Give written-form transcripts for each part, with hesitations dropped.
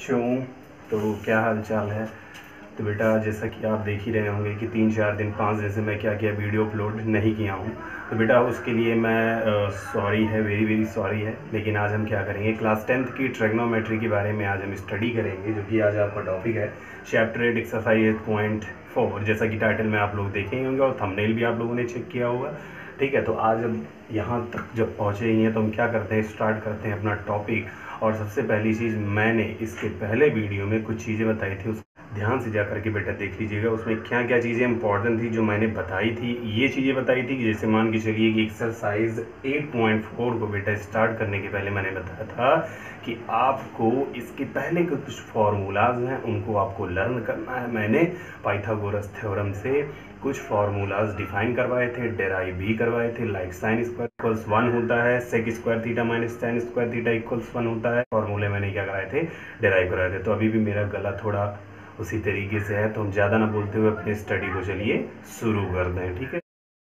बच्चों, तो क्या हाल चाल है। तो बेटा, जैसा कि आप देख ही रहे होंगे कि 3-4 दिन 5 दिन से मैं क्या किया, वीडियो अपलोड नहीं किया हूँ। तो बेटा उसके लिए मैं सॉरी है, वेरी वेरी सॉरी है। लेकिन आज हम क्या करेंगे, क्लास 10th की ट्रिग्नोमेट्री के बारे में आज हम स्टडी करेंगे, जो कि आज आपका टॉपिक है चैप्टर 8 एक्सरसाइज 8.4, जैसा कि टाइटल में आप लोग देखे होंगे और थंबनेल भी आप लोगों ने चेक किया होगा। ठीक है, तो आज अब यहाँ तक जब पहुँचे ही हैं तो हम क्या करते हैं, स्टार्ट करते हैं अपना टॉपिक। और सबसे पहली चीज़, मैंने इसके पहले वीडियो में कुछ चीज़ें बताई थी, उस ध्यान से जा करके बेटा देख लीजिएगा। उसमें क्या क्या चीज़ें इंपॉर्टेंट थी जो मैंने बताई थी। ये चीज़ें बताई थी कि जैसे मान के चलिए कि एक्सरसाइज 8.4 को बेटा स्टार्ट करने के पहले मैंने बताया था कि आपको इसके पहले के कुछ फार्मूलाज हैं उनको आपको लर्न करना है। मैंने पाइथागोरस थ्योरम से कुछ फार्मूलाज डिफाइन करवाए थे, डेराइव भी करवाए थे। लाइक साइन स्क्वायर इक्वल्स 1 होता है, sec square theta minus tan square theta equals 1 होता है। फार्मूले मैंने क्या कराए थे, डेराइव कराए थे। तो अभी भी मेरा गला थोड़ा उसी तरीके से है, तो हम ज़्यादा ना बोलते हुए अपने स्टडी को चलिए शुरू कर दें। ठीक है,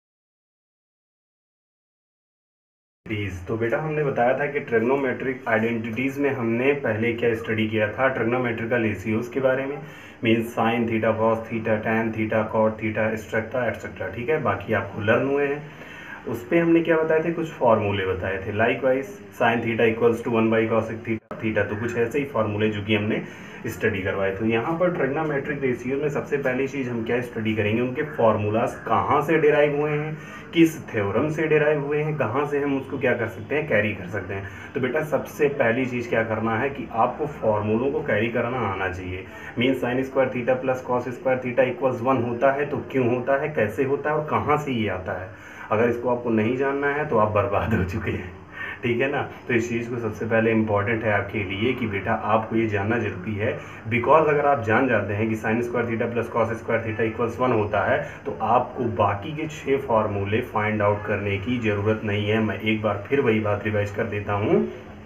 तो बेटा हमने बताया था कि ट्रिग्नोमेट्रिक आइडेंटिटीज़ में हमने पहले क्या स्टडी किया था, ट्रिग्नोमेट्रिकल रेशियोज के बारे में। Mean sine theta, cos theta, tan theta, cot theta, etcetera etcetera. ठीक है, बाकी आपको लर्न हुए हैं। उस पर हमने क्या बताए थे, कुछ फार्मूले बताए थे। Likewise sine theta equals to 1/cos theta, तो कुछ ऐसे ही फार्मूले जो कि हमने स्टडी करवाए। तो यहाँ पर ट्रिग्नोमेट्रिक रेशियो में सबसे पहली चीज़ हम क्या स्टडी करेंगे, उनके फार्मूलाज कहाँ से डिराइव हुए हैं, किस थ्योरम से डिराइव हुए हैं, कहाँ से हम उसको क्या कर सकते हैं, कैरी कर सकते हैं। तो बेटा सबसे पहली चीज़ क्या करना है कि आपको फार्मूलों को कैरी करना आना चाहिए। Mean sine square theta plus cos square theta equals 1 होता है, तो क्यों होता है, कैसे होता है और कहाँ से ये आता है। अगर इसको आपको नहीं जानना है तो आप बर्बाद हो चुके हैं। ठीक है ना। तो इस चीज़ को सबसे पहले इंपॉर्टेंट है आपके लिए कि बेटा आपको ये जानना जरूरी है। बिकॉज अगर आप जान जाते हैं कि sine square theta plus cos square theta equals 1 होता है, तो आपको बाकी के 6 फार्मूले फाइंड आउट करने की ज़रूरत नहीं है। मैं एक बार फिर वही बात रिवाइज कर देता हूँ।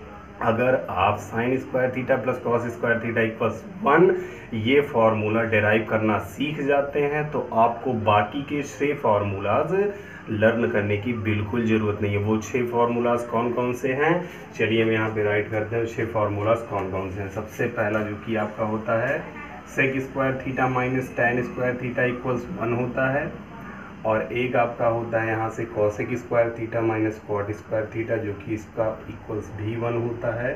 अगर आप sine square theta plus cos square theta equals 1 ये फार्मूला डेराइव करना सीख जाते हैं, तो आपको बाकी के 6 फार्मूलाज लर्न करने की बिल्कुल ज़रूरत नहीं है। वो 6 फार्मूलाज कौन कौन से हैं, चलिए हम यहाँ पे राइट करते हैं। 6 फार्मूलाज कौन कौन से हैं। सबसे पहला जो कि आपका होता है sec square theta minus tan square theta equals 1 होता है। और एक आपका होता है यहाँ से cosec square theta minus cot square theta, जो कि इसका इक्वल्स भी 1 होता है।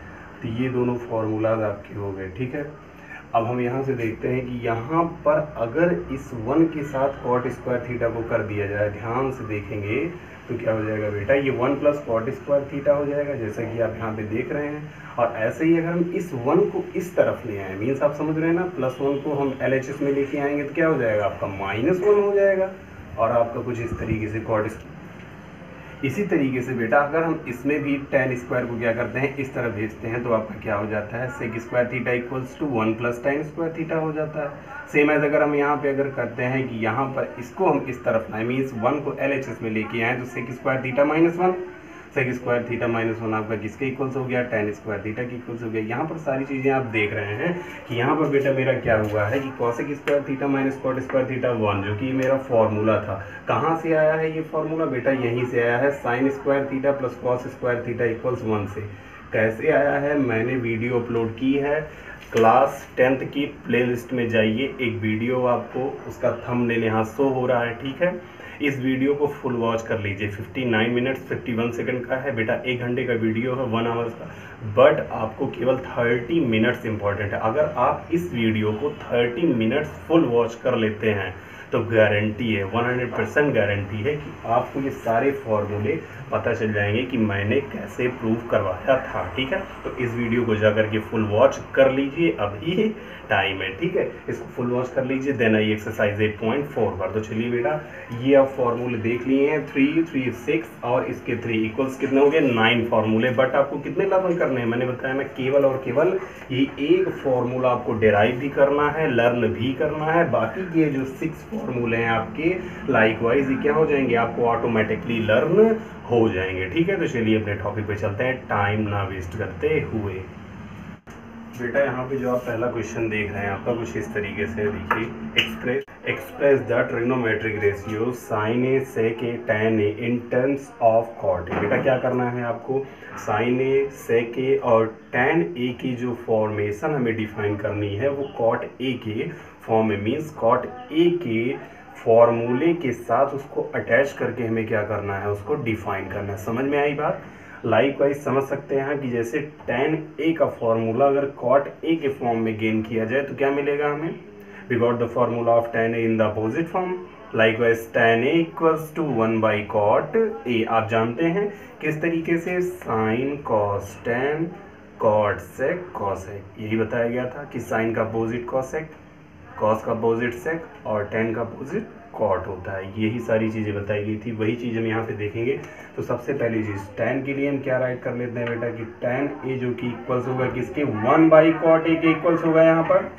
तो ये दोनों फार्मूलाज आपके हो गए। ठीक है, अब हम यहाँ से देखते हैं कि यहाँ पर अगर इस 1 के साथ कॉट स्क्वायर थीटा को कर दिया जाए, ध्यान से देखेंगे तो क्या हो जाएगा बेटा, ये 1 प्लस कॉट स्क्वायर थीटा हो जाएगा, जैसा कि आप यहाँ पे देख रहे हैं। और ऐसे ही अगर हम इस 1 को इस तरफ ले आए, मीन्स आप समझ रहे हैं ना, +1 को हम LHS में लेके आएंगे तो क्या हो जाएगा, आपका -1 हो जाएगा। और आपका कुछ इस तरीके से कॉट। इसी तरीके से बेटा अगर हम इसमें भी टेन स्क्वायर को क्या करते हैं, इस तरह भेजते हैं, तो आपका क्या हो जाता है, sec square theta equals to 1 plus tan square theta हो जाता है। सेम एज अगर हम यहाँ पे अगर करते हैं कि यहाँ पर इसको हम इस तरफ लाएं, मीन्स 1 को LHS में लेके आए, तो sec square theta -1, sec square theta -1 आपका किसके इक्वल्स हो गया, टेन स्क्वायर थीटा के इक्वल्स हो गया। यहाँ पर सारी चीज़ें आप देख रहे हैं कि यहाँ पर बेटा मेरा क्या हुआ है कि cosec square theta minus cot square theta 1, जो कि मेरा फॉर्मूला था, कहाँ से आया है ये फॉर्मूला बेटा, यहीं से आया है, sine square theta plus cos square theta equals 1 से। कैसे आया है, मैंने वीडियो अपलोड की है क्लास 10th की प्लेलिस्ट में जाइए, एक वीडियो आपको उसका थंबनेल यहाँ शो हो रहा है। ठीक है, इस वीडियो को फुल वॉच कर लीजिए। 59 मिनट्स 51 सेकंड का है बेटा, 1 घंटे का वीडियो है, 1 आवर्स का, बट आपको केवल 30 मिनट्स इंपॉर्टेंट है। अगर आप इस वीडियो को 30 मिनट्स फुल वॉच कर लेते हैं तो गारंटी है, 100% गारंटी है कि आपको ये सारे फॉर्मूले पता चल जाएंगे कि मैंने कैसे प्रूव करवाया था। ठीक है, तो इस वीडियो को जाकर के फुल वॉच कर लीजिए, अभी टाइम है। ठीक है, इसको फुल वॉच कर लीजिए, देन आई एक्सरसाइज 8.4 पर। तो चलिए बेटा, ये आप फॉर्मूले देख लिए हैं, 3, 3, 6 और इसके 3 इक्वल्स कितने हो गए, 9 फार्मूले। बट आपको कितने लर्न करने हैं, मैंने बताया मैं केवल और केवल ये एक फार्मूला आपको डेराइव भी करना है, लर्न भी करना है। बाकी के जो 6 फार्मूले हैं आपके लाइकवाइज ये क्या हो जाएंगे, आपको ऑटोमेटिकली लर्न हो जाएंगे। ठीक है, तो चलिए अपने टॉपिक पे चलते हैं टाइम ना वेस्ट करते हुए। बेटा यहाँ पे जो आप पहला क्वेश्चन देख रहे हैं आपका कुछ इस तरीके से देखिए, express the trigonometric ratio sine A sec A tan A in terms of cot A. बेटा क्या करना है आपको, साइन ए सेक ए और tan ए की जो फॉर्मेशन हमें डिफाइन करनी है वो कॉट ए के फॉर्म में, मीन्स कॉट ए के फॉर्मूले के साथ उसको अटैच करके हमें क्या करना है, उसको डिफाइन करना है। समझ में आई बात? लाइकवाइज समझ सकते हैं कि जैसे tan ए का फॉर्मूला अगर cot ए के फॉर्म में गेन किया जाए तो क्या मिलेगा हमें, we got the formula of tan A in the opposite form. Likewise tan A equals to 1/cot A. आप जानते हैं किस तरीके से, sine cos tan cot sec cosec, यही बताया गया था कि साइन का अपोजिट cosec, cos का अपोजिट sec और tan का अपोजिट कॉट होता है। यही सारी चीज़ें बताई गई थी, वही चीज़ हम यहाँ पे देखेंगे। तो सबसे पहली चीज़ tan के लिए हम क्या राइट कर लेते हैं बेटा कि tan ए जो कि इक्वल्स होगा किसके, 1/cot ए के इक्वल्स होगा यहाँ पर,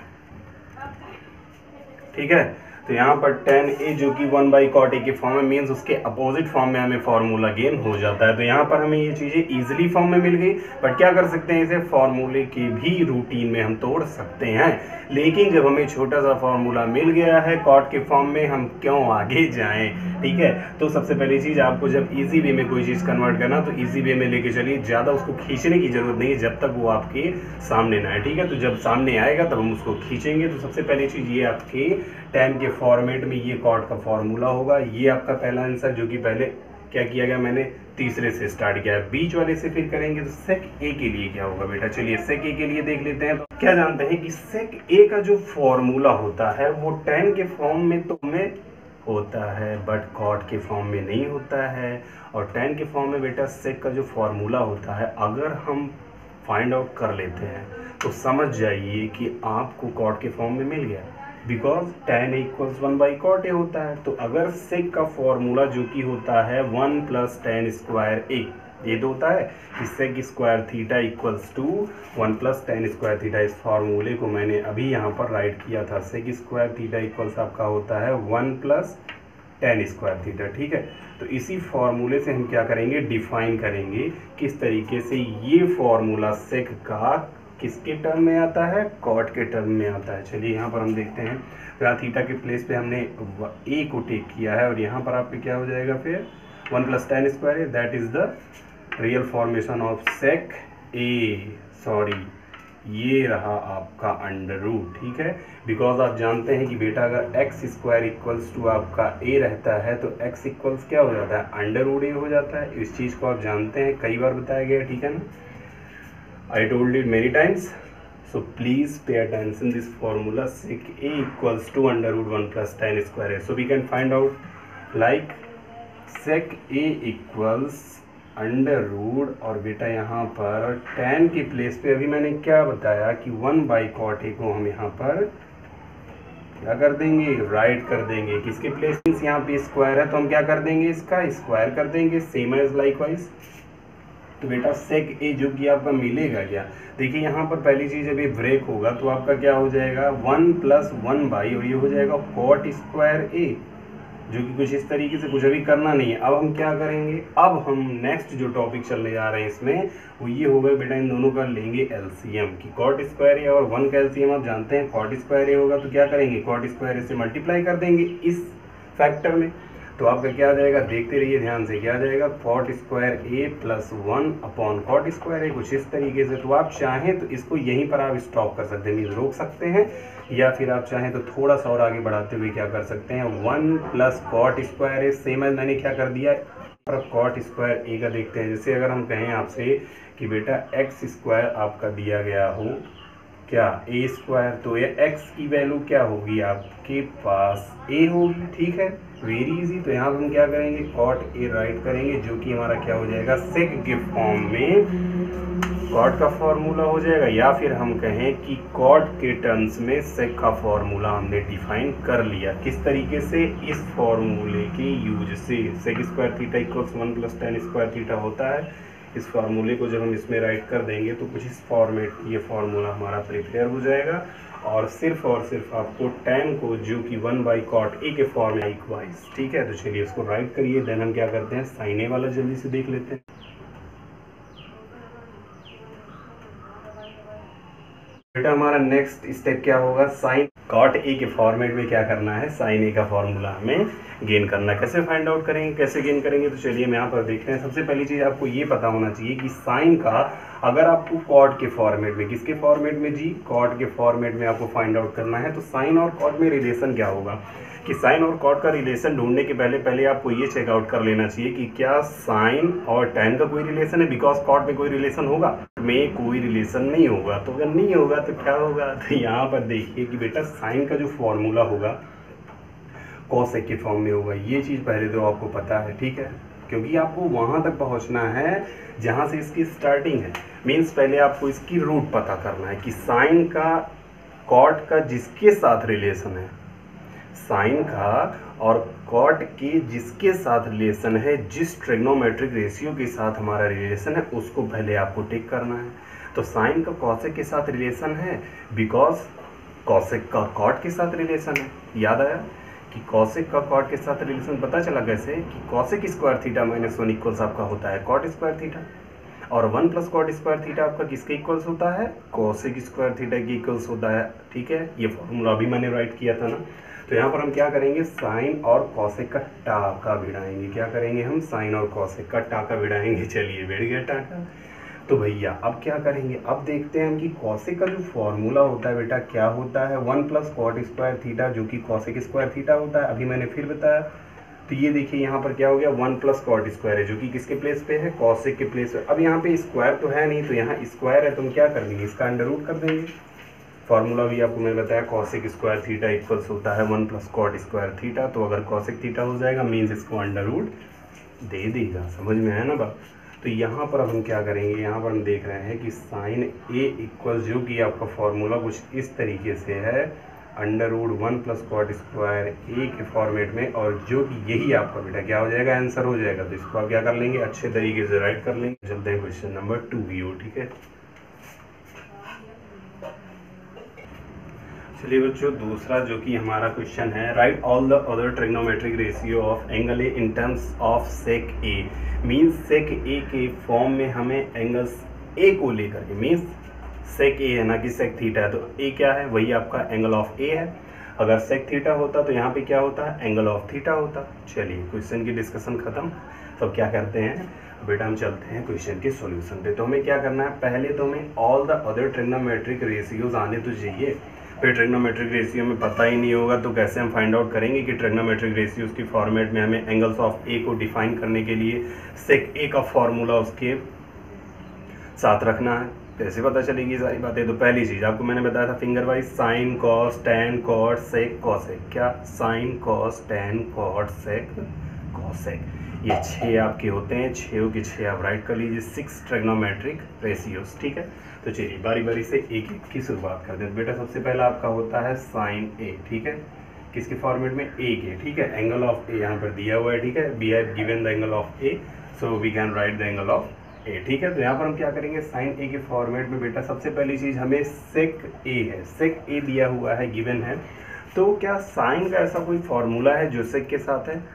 ठीक है। तो यहाँ पर tan ए जो कि 1/cot ए के फॉर्म में, मीन्स उसके अपोजिट फॉर्म में हमें फॉर्मूला गेन हो जाता है। तो यहाँ पर हमें ये चीज़ें इजीली फॉर्म में मिल गई, बट क्या कर सकते हैं, इसे फॉर्मूले की भी रूटीन में हम तोड़ सकते हैं। लेकिन जब हमें छोटा सा फॉर्मूला मिल गया है कॉट के फॉर्म में, हम क्यों आगे जाएं, ठीक है। तो सबसे पहली चीज़, आपको जब इजी वे में कोई चीज़ कन्वर्ट करना तो इजी वे में लेके चलिए, ज़्यादा उसको खींचने की जरूरत नहीं है जब तक वो आपके सामने ना आए, ठीक है। तो जब सामने आएगा तब हम उसको खींचेंगे। तो सबसे पहली चीज़ ये आपके tan के फॉर्मेट में ये कॉट का फॉर्मूला होगा। ये आपका पहला आंसर, जो कि पहले क्या किया गया, मैंने तीसरे से स्टार्ट किया है, बीच वाले से फिर करेंगे। तो सेक ए के लिए क्या होगा बेटा, चलिए सेक ए के लिए देख लेते हैं। तो क्या जानते हैं कि सेक ए का जो फॉर्मूला होता है वो tan के फॉर्म में तो में होता है बट कॉट के फॉर्म में नहीं होता है। और tan के फॉर्म में बेटा सेक का जो फॉर्मूला होता है अगर हम फाइंड आउट कर लेते हैं तो समझ जाइए कि आपको कॉट के फॉर्म में मिल गया, बिकॉज tan इक्वल्स 1/cot ए होता है। तो अगर सेक का फॉर्मूला जो कि होता है 1 + tan स्क्वायर ए, ये तो होता है कि sec square theta equals to 1 + tan square theta. इस फॉर्मूले को मैंने अभी यहाँ पर राइट किया था, सेक स्क्वायर थीटा इक्वल्स आपका होता है 1 + tan स्क्वायर थीटा, ठीक है। तो इसी फॉर्मूले से हम क्या करेंगे, डिफाइन करेंगे किस तरीके से ये फॉर्मूला सेक का किसके टर्म में आता है, कॉट के टर्म में आता है। चलिए यहाँ पर हम देखते हैं, फिर थीटा के प्लेस पे हमने ए को टेक किया है और यहाँ पर आपके क्या हो जाएगा फिर 1 + tan square A, that is the real formation of sec A, sorry ये रहा आपका अंडर रूट, ठीक है। बिकॉज आप जानते हैं कि बेटा अगर एक्स स्क्वायर इक्वल्स टू आपका ए रहता है तो एक्स इक्वल्स क्या हो जाता है, अंडर रूट ए हो जाता है। इस चीज़ को आप जानते हैं, कई बार बताया गया, ठीक है ना। I told it many times, so please pay attention this formula, sec a equals to √1 + tan square a. So we can find out like sec a equals √ और बेटा यहाँ पर tan के प्लेस पे अभी मैंने क्या बताया कि 1/cot a को हम यहाँ पर क्या कर देंगे, राइट कर देंगे। किसके प्लेस, यहाँ पे स्क्वायर है तो हम क्या कर देंगे, इसका स्क्वायर कर देंगे, सेम एज लाइकवाइज। तो बेटा सेक ए जो कि आपका मिलेगा क्या, देखिए यहाँ पर पहली चीज़ अभी ब्रेक होगा तो आपका क्या हो जाएगा 1 + 1/, और ये हो जाएगा कॉट स्क्वायर ए, जो कि कुछ इस तरीके से, कुछ अभी करना नहीं है। अब हम क्या करेंगे, अब हम नेक्स्ट जो टॉपिक चलने जा रहे हैं इसमें वो ये होगा बेटा, इन दोनों का लेंगे एलसीएम की कॉट स्क्वायर ए और 1 का एलसीएम आप जानते हैं कॉट स्क्वायर ए होगा। तो क्या करेंगे, कॉट स्क्वायर ए से मल्टीप्लाई कर देंगे इस फैक्टर में, तो आपका क्या आ जाएगा, देखते रहिए ध्यान से, क्या आ जाएगा cot square A + 1/cot square A, कुछ इस तरीके से। तो आप चाहें तो इसको यहीं पर आप स्टॉप कर सकते हैं, मीन रोक सकते हैं, या फिर आप चाहें तो थोड़ा सा और आगे बढ़ाते हुए क्या कर सकते हैं, 1 + cot square A, same as मैंने क्या कर दिया, पर कॉट स्क्वायर ए का देखते हैं। जैसे अगर हम कहें आपसे कि बेटा एक्स स्क्वायर आपका दिया गया हो क्या, ए स्क्वायर, तो ये एक्स की वैल्यू क्या होगी आपके पास, ए होगी, ठीक है, वेरी इजी। तो यहाँ पर हम क्या करेंगे, कॉट ए राइट करेंगे, जो कि हमारा क्या हो जाएगा, सेक के फॉर्म में कॉट का फॉर्मूला हो जाएगा, या फिर हम कहें कि कॉट के टर्म्स में सेक का फॉर्मूला हमने डिफाइन कर लिया। किस तरीके से, इस फॉर्मूले के यूज से, sec square theta equals 1 + tan square theta होता है। इस फार्मूले को जब हम इसमें राइट कर देंगे तो कुछ इस फॉर्मेट, ये फार्मूला हमारा प्रिपेयर हो जाएगा और सिर्फ आपको tan को जो कि 1/cot a के फॉर्म में लाइकवाइज, ठीक है। तो चलिए इसको राइट करिए, देन हम क्या करते हैं, साइन ए वाला जल्दी से देख लेते हैं। बेटा हमारा नेक्स्ट स्टेप क्या होगा, साइन कॉट ए के फॉर्मेट में क्या करना है, साइन ए का फॉर्मूला हमें गेन करना है। कैसे फाइंड आउट करेंगे, कैसे गेन करेंगे, तो चलिए हम यहाँ पर देखते हैं। सबसे पहली चीज़ आपको ये पता होना चाहिए कि साइन का अगर आपको कॉट के फॉर्मेट में, किसके फॉर्मेट में जी, कॉट के फॉर्मेट में आपको फाइंड आउट करना है, तो साइन और कॉट में रिलेशन क्या होगा, कि साइन और कॉट का रिलेशन ढूंढने के पहले आपको ये चेकआउट कर लेना चाहिए कि क्या साइन और टैन का कोई रिलेशन है, बिकॉज कॉट में कोई रिलेशन होगा, में कोई रिलेशन नहीं होगा। तो अगर नहीं होगा तो क्या होगा, तो यहाँ पर देखिए कि बेटा साइन का जो फॉर्मूला होगा कॉसेक के फॉर्म में होगा। ये चीज़ पहले तो आपको पता है, ठीक है, क्योंकि आपको वहाँ तक पहुँचना है जहाँ से इसकी स्टार्टिंग है। मीन्स पहले आपको इसकी रूट पता करना है कि साइन का कॉट का जिसके साथ रिलेशन है, साइन का और कॉट के जिसके साथ रिलेशन है, जिस ट्रिग्नोमेट्रिक रेशियो के साथ हमारा रिलेशन है, उसको पहले आपको टिक करना है। तो साइन का कॉसेक के साथ रिलेशन है बिकॉज कॉसेक का कॉट के साथ रिलेशन है। याद आया कि कॉसेक का कॉट के साथ रिलेशन पता चला कैसे, कि cosec square theta minus 1 equals आपका होता है कॉट स्क्वायर थीटा, और 1 प्लस कॉट स्क्वायर थीटा आपका किसके इक्वल्स होता है, कॉसेक स्क्वायर थीटा के इक्वल्स होता है। ठीक है, ये फॉर्मूला अभी मैंने राइट किया था ना। तो यहाँ पर हम क्या करेंगे, साइन और कॉसेक का टाका भिड़ाएंगे। क्या करेंगे हम, साइन और कॉसेक का टाका भिड़ाएंगे। चलिए बैठ गया टाका। तो भैया अब क्या करेंगे, अब देखते हैं हम कि कॉसेक का जो फॉर्मूला होता है बेटा क्या होता है, 1 प्लस कॉट स्क्वायर थीटा, जो कि कॉसेक स्क्वायर थीटा होता है। अभी मैंने फिर बताया। तो ये देखिए यहाँ पर क्या हो गया, 1 प्लस कॉट स्क्वायर है, जो कि किसके प्लेस पे है, कॉसेक के प्लेस पे। अब यहाँ पे स्क्वायर तो है नहीं, तो यहाँ स्क्वायर है, तो हम क्या कर देंगे, इसका अंडर रूट कर देंगे। फॉर्मूला भी आपको मैंने बताया, कॉसेक स्क्वायर थीटा इक्वल्स होता है 1 प्लस कॉट स्क्वायर थीटा। तो अगर कॉसेक थीटा हो जाएगा मीन्स इसको अंडर रूट दे देगा। समझ में है ना बात। तो यहाँ पर अब हम क्या करेंगे, यहाँ पर हम देख रहे हैं कि साइन ए इक्वल, जो कि आपका फॉर्मूला कुछ इस तरीके से है, under root 1 plus cot square A के फॉर्मेट में, और जो कि यही आपका बेटा क्या हो जाएगा, आंसर हो जाएगा। तो इसको आप क्या कर लेंगे, अच्छे तरीके से राइट कर लेंगे। चलते हैं क्वेश्चन नंबर 2 की ओर। ठीक है, चलिए बच्चों, दूसरा जो कि हमारा क्वेश्चन है, write all the other trigonometric ratio of angle A in terms of sec A. Means sec A के फॉर्म में हमें एंगल्स ए को लेकर के, मीन्स सेक ए है ना कि सेक थीटा है, तो ए क्या है, वही आपका एंगल ऑफ ए है। अगर सेक थीटा होता तो यहाँ पे क्या होता है, एंगल ऑफ थीटा होता। चलिए क्वेश्चन की डिस्कशन खत्म। तो क्या करते हैं बेटा, हम चलते हैं क्वेश्चन के सॉल्यूशन पे। तो हमें क्या करना है, पहले तो हमें all the other trigonometric ratios आने तो चाहिए। फिर ट्रिग्नोमेट्रिक रेशियो में पता ही नहीं होगा तो कैसे हम फाइंड आउट करेंगे कि ट्रिग्नोमेट्रिक रेशियोज की फॉर्मेट में हमें एंगल्स ऑफ ए को डिफाइन करने के लिए सेक ए का फॉर्मूला उसके साथ रखना है। कैसे पता चलेगी सारी बातें। तो पहली चीज़ आपको मैंने बताया था finger wise, sine cos tan cot sec cosec. क्या, sine cos tan cot sec cosec, ये 6 आपके होते हैं। 6 के 6 आप राइट कर लीजिए, 6 ट्रिग्नोमेट्रिक रेशियोज। ठीक है, तो चलिए बारी बारी से एक एक की शुरुआत करते हैं। बेटा सबसे पहला आपका होता है साइन ए। ठीक है, किसके फॉर्मेट में, ए के। ठीक है, एंगल ऑफ ए यहाँ पर दिया हुआ है। ठीक है, we have given the angle of A, so we can write the angle of A. ठीक है, तो यहाँ पर हम क्या करेंगे, साइन ए के फॉर्मेट में बेटा सबसे पहली चीज़ हमें सेक ए है, सेक ए दिया हुआ है, गिवन है। तो क्या साइन का ऐसा कोई फॉर्मूला है जो सेक के साथ है,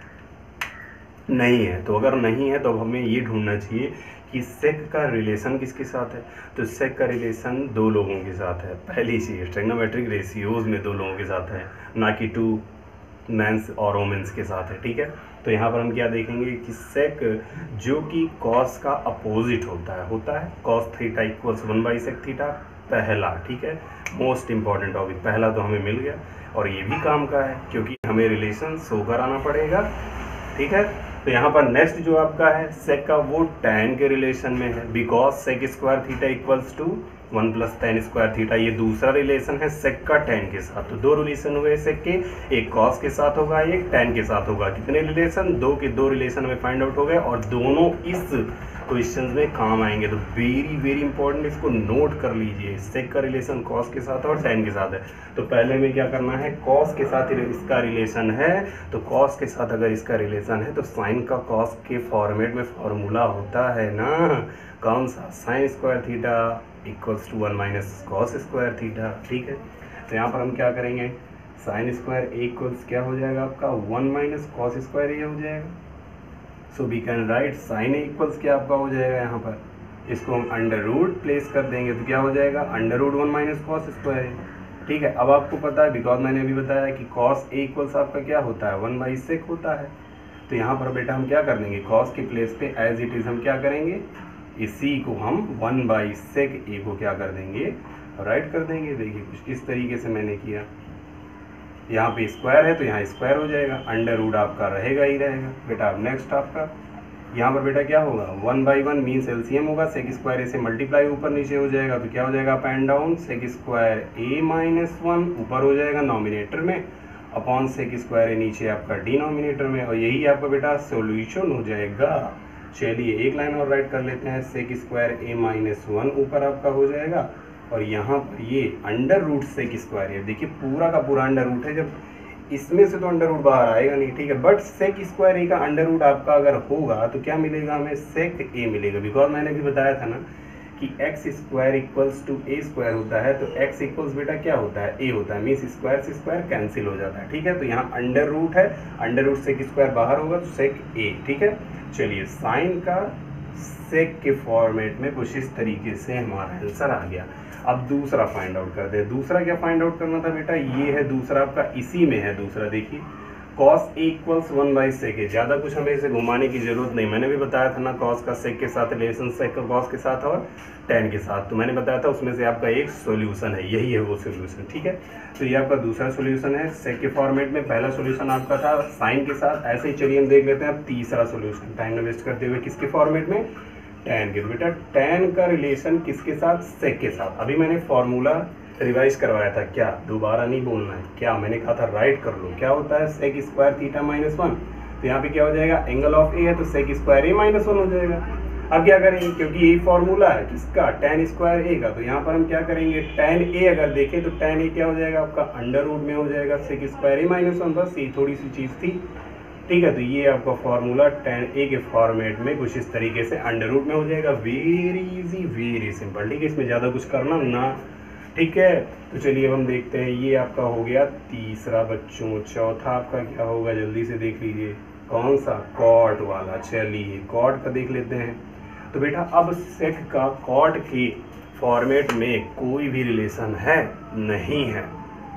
नहीं है। तो अगर नहीं है तो अब हमें ये ढूंढना चाहिए कि सेक का रिलेशन किसके साथ है। तो सेक का रिलेशन 2 लोगों के साथ है। पहली चीज़ ट्रिग्नोमेट्रिक रेशियोज में 2 लोगों के साथ है, ना कि 2 मेंस और वोमेंस के साथ है। ठीक है, तो यहाँ पर हम क्या देखेंगे कि सेक जो कि कॉस का अपोजिट होता है कॉस थीटा इक्वल्स 1/सेक थीटा, पहला। ठीक है, मोस्ट इंपॉर्टेंट टॉपिक, पहला तो हमें मिल गया और ये भी काम का है क्योंकि हमें रिलेशन शो कराना पड़ेगा। ठीक है, तो यहाँ पर नेक्स्ट जो आपका है सेक का, वो टैन के रिलेशन में है, because sec square theta equals to 1 plus tan square theta. ये दूसरा रिलेशन है सेक का टैन के साथ। तो 2 रिलेशन हुए सेक के, एक कॉस के साथ होगा, एक टैन के साथ होगा। कितने रिलेशन, 2 के 2 रिलेशन में फाइंड आउट हो गए और दोनों इस क्वेश्चन में काम आएंगे। तो वेरी वेरी इंपॉर्टेंट, इसको नोट कर लीजिए। सेक का रिलेशन कॉस के साथ और टैन के साथ है। तो पहले में क्या करना है, कॉस के साथ इसका रिलेशन है, तो कॉस के साथ अगर इसका रिलेशन है तो साइन का कॉस के फॉर्मेट में फॉर्मूला होता है ना, कौन सा, sine square theta equals to 1 minus cos square theta. ठीक है, तो यहाँ पर हम क्या करेंगे, साइन स्क्वायर ए इक्वल्स क्या हो जाएगा आपका, 1 माइनस कॉस स्क्वायर ए हो जाएगा। So we can write sine A equals क्या आपका हो जाएगा यहाँ पर इसको हम अंडर रूट प्लेस कर देंगे तो क्या हो जाएगा, under root 1 minus cos square. ठीक है, अब आपको पता है बिकॉज मैंने अभी बताया कि कॉस ए इक्वल्स आपका क्या होता है 1/sec होता है। तो यहाँ पर बेटा हम क्या कर लेंगे, कॉस के प्लेस पे एज इट इज़ हम क्या करेंगे, इसी को हम 1/sec ए को क्या कर देंगे, राइट कर देंगे। देखिए कुछ इस तरीके से मैंने किया, यहाँ पे स्क्वायर है तो यहाँ स्क्वायर हो जाएगा, अंडर रूट आपका रहेगा ही रहेगा। बेटा अब नेक्स्ट आपका यहाँ पर बेटा क्या होगा, 1/1 मीन्स एलसीएम होगा, सेक स्क्वायर ए से मल्टीप्लाई ऊपर नीचे हो जाएगा तो क्या हो जाएगा, up and down, sec square A minus 1 ऊपर हो जाएगा नॉमिनेटर में, अपॉन सेक स्क्वायर ए नीचे आपका डिनोमिनेटर में, और यही आपका बेटा सोल्यूशन हो जाएगा। चलिए एक लाइन और राइट कर लेते हैं, सेक स्क्वायर ए माइनस 1 ऊपर आपका हो जाएगा, और यहाँ पर ये अंडर रूट सेक स्क्वायर है, देखिए पूरा का पूरा अंडर रूट है, जब इसमें से तो अंडर रूट बाहर आएगा नहीं। ठीक है, बट सेक स्क्वायर ए का अंडर रूट आपका अगर होगा तो क्या मिलेगा हमें, सेक ए मिलेगा। बिकॉज मैंने भी बताया था ना कि x square equals to A square होता है, तो एक्स इक्वल्स बेटा क्या होता है, ए होता है, मीन्स स्क्वायर से स्क्वायर कैंसिल हो जाता है। ठीक है, तो यहाँ अंडर रूट है, अंडर रूट सेक स्क्वायर बाहर होगा तो सेक ए। ठीक है, चलिए साइन का सेक के फॉर्मेट में कुछ इस तरीके से हमारा आंसर आ गया। अब दूसरा फाइंड आउट करते हैं। दूसरा क्या फाइंड आउट करना था बेटा, ये है दूसरा आपका, इसी में है दूसरा। देखिए कॉस ए इक्वल्स 1/sec है, ज़्यादा कुछ हमें इसे घुमाने की जरूरत नहीं। मैंने भी बताया था ना कॉस का सेक के साथ रिलेशन, सेक का कॉस के साथ और tan के साथ, तो मैंने बताया था उसमें से आपका एक सॉल्यूशन है, यही है वो सॉल्यूशन। ठीक है, तो ये आपका दूसरा सॉल्यूशन है सेक के फॉर्मेट में। पहला सॉल्यूशन आपका था साइन के साथ, ऐसे ही चलिए हम देख लेते हैं अब तीसरा सॉल्यूशन, टाइम वेस्ट करते हुए, किसके फॉर्मेट में, tan के। तो बेटा tan का रिलेशन किसके साथ, सेक के साथ। अभी मैंने फॉर्मूला रिवाइज करवाया था, क्या दोबारा नहीं बोलना है, क्या मैंने कहा था राइट कर लो, क्या होता है सेक स्क्वायर थीटा माइनस 1, तो यहाँ पे क्या हो जाएगा, एंगल ऑफ ए है तो सेक स्क्वायर ए माइनस 1 हो जाएगा। अब क्या करेंगे, क्योंकि यही फॉर्मूला है किसका, tan स्क्वायर ए का, तो यहाँ पर हम क्या करेंगे, tan ए अगर देखें तो tan ए क्या हो जाएगा आपका, अंडर रूट में हो जाएगा सेक स्क्वायर ए माइनस 1, बस ये थोड़ी सी चीज़ थी। ठीक है, तो ये आपका फॉर्मूला tan ए के फॉर्मेट में कुछ इस तरीके से अंडर रूट में हो जाएगा। Very easy, very simple. ठीक है, इसमें ज़्यादा कुछ करना ना। ठीक है, तो चलिए अब हम देखते हैं, ये आपका हो गया तीसरा बच्चों। चौथा आपका क्या होगा, जल्दी से देख लीजिए, कौन सा, कॉट वाला। चलिए कॉट का देख लेते हैं। तो बेटा अब सेक का कॉट के फॉर्मेट में कोई भी रिलेशन है नहीं है,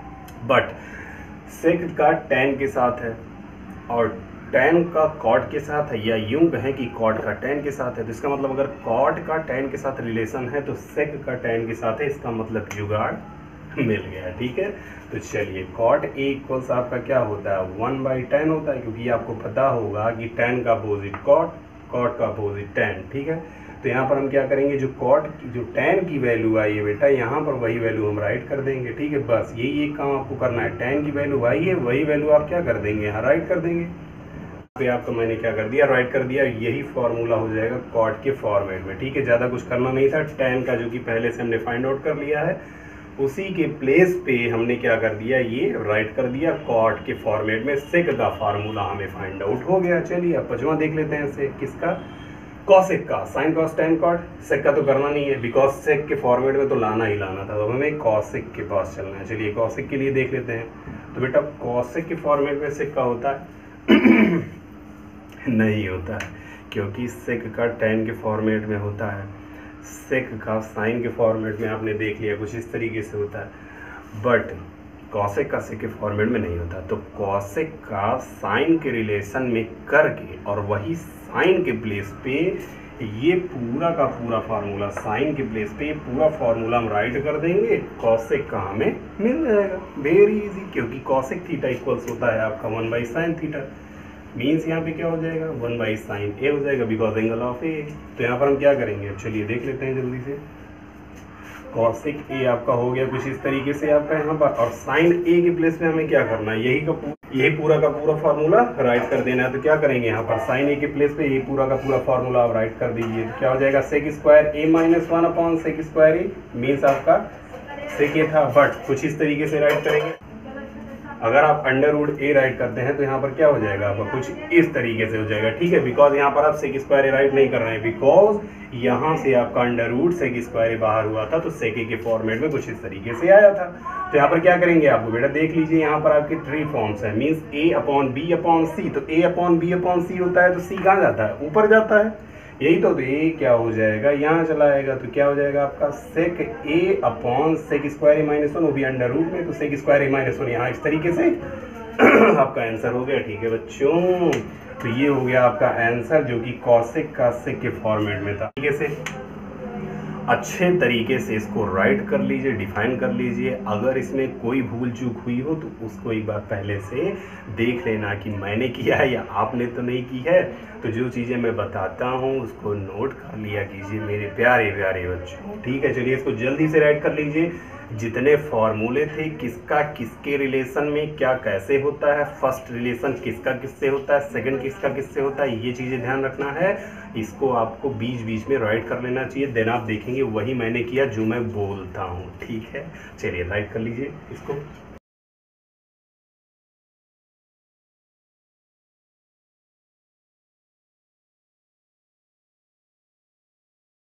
बट सेक का tan के साथ है और tan का कॉट के साथ है, या यूं कहें कि कॉट का tan के साथ है। तो इसका मतलब अगर कॉट का tan के साथ रिलेशन है तो सेक का tan के साथ है, इसका मतलब जुगाड़ मिल गया। ठीक है, तो चलिए कॉट ए इक्वल्स आपका क्या होता है, 1/tan होता है, क्योंकि आपको पता होगा कि tan का अपोजिट कॉट, कॉट का अपोजिट tan। ठीक है, तो यहाँ पर हम क्या करेंगे, जो tan की वैल्यू आई है बेटा, यहाँ पर वही वैल्यू हम राइट कर देंगे। ठीक है, बस यही एक काम आपको करना है, tan की वैल्यू आई है, वही वैल्यू आप क्या कर देंगे, यहाँ राइट कर देंगे। पे आपको मैंने क्या कर दिया, राइट कर दिया। यही फॉर्मूला हो जाएगा कॉट के फॉर्मेट में। ठीक है, ज़्यादा कुछ करना नहीं था। tan का जो कि पहले से हमने फाइंड आउट कर लिया है, उसी के प्लेस पे हमने क्या कर दिया, ये राइट कर दिया कॉट के फॉर्मेट में। सेक का फार्मूला हमें फाइंड आउट हो गया। चलिए अब पांचवां देख लेते हैं, सेक किसका, कॉसेक का, sine cos tan cot. Sec का तो करना नहीं है, बिकॉज सेक के फॉर्मेट में तो लाना ही लाना था, तो हमें कॉसेक के पास चलना है। चलिए कॉसेक के लिए देख लेते हैं। तो बेटा कॉसेक के फॉर्मेट में सेक का होता है नहीं होता है, क्योंकि सेक का tan के फॉर्मेट में होता है, सेक का साइन के फॉर्मेट में आपने देख लिया कुछ इस तरीके से होता है, बट कॉसेक का सेक के फॉर्मेट में नहीं होता। तो कॉसेक का साइन के रिलेशन में करके और वही साइन के प्लेस पे ये पूरा का पूरा फार्मूला, साइन के प्लेस पे ये पूरा फार्मूला हम राइट कर देंगे, कॉसेक का हमें मिल जाएगा। वेरी इजी, क्योंकि कॉसेक थीटा इक्वल्स होता है आपका 1/sin थीटा, मीन्स यहाँ पे क्या हो जाएगा, 1/sin ए हो जाएगा, बिकॉज एंगल ऑफ ए। तो यहाँ पर हम क्या करेंगे, चलिए देख लेते हैं जल्दी से। कॉसेक ए आपका हो गया कुछ इस तरीके से आपका यहाँ पर, और साइन ए के प्लेस में हमें क्या करना है, यही पूरा का पूरा फार्मूला राइट कर देना है। तो क्या करेंगे यहाँ पर, साइन ए के प्लेस पे यही पूरा का पूरा फार्मूला आप राइट कर दीजिए। तो क्या हो जाएगा, sec square A minus 1 upon sec square A, means आपका सेक ए था, बट कुछ इस तरीके से राइट करेंगे। अगर आप अंडर रूट ए राइट करते हैं तो यहाँ पर क्या हो जाएगा आपका, कुछ इस तरीके से हो जाएगा। ठीक है, बिकॉज यहाँ पर आप सेक स्क्वायर ए राइट नहीं कर रहे हैं, बिकॉज यहाँ से आपका under root sec square A बाहर हुआ था, तो सेक ए के फॉर्मेट में कुछ इस तरीके से आया था। तो यहाँ पर क्या करेंगे आपको बेटा, देख लीजिए यहाँ पर आपके 3 फॉर्म्स है, means A upon B upon C. तो A upon B upon C होता है तो सी कहाँ जाता है, ऊपर जाता है, यही तो ये क्या हो जाएगा, यहाँ चला आएगा तो क्या हो जाएगा आपका sec A upon sec square A minus one, वो भी अंडर रूट में, तो sec square A minus one यहाँ इस तरीके से आपका आंसर हो गया। ठीक है बच्चों, तो ये हो गया आपका आंसर जो कि कॉसेक कासेक के फॉर्मेट में था। ठीक है, अच्छे तरीके से इसको राइट कर लीजिए, डिफाइन कर लीजिए। अगर इसमें कोई भूल चूक हुई हो तो उसको एक बार पहले से देख लेना कि मैंने किया है या आपने तो नहीं की है। तो जो चीज़ें मैं बताता हूँ उसको नोट कर लिया कीजिए मेरे प्यारे प्यारे बच्चों। ठीक है, चलिए इसको जल्दी से राइट कर लीजिए। जितने फॉर्मूले थे, किसका किसके रिलेशन में क्या कैसे होता है, फर्स्ट रिलेशन किसका किससे होता है, सेकंड किसका किससे होता है, ये चीज़ें ध्यान रखना है। इसको आपको बीच बीच में राइट कर लेना चाहिए, देन आप देखेंगे वही मैंने किया जो मैं बोलता हूँ। ठीक है, चलिए राइट कर लीजिए इसको।